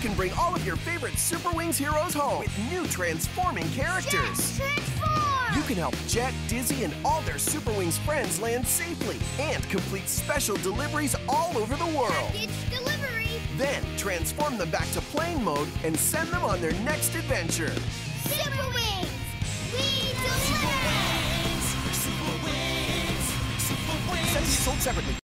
can bring all of your favorite Super Wings heroes home with new transforming characters. Jet, transform! You can help Jet, Dizzy, and all their Super Wings friends land safely and complete special deliveries all over the world. Package delivery! Then transform them back to plane mode and send them on their next adventure. Super Wings! We deliver! Sets sold separately.